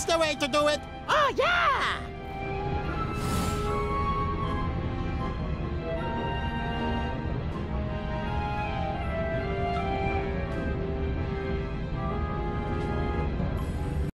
That's the way to do it. Oh, yeah!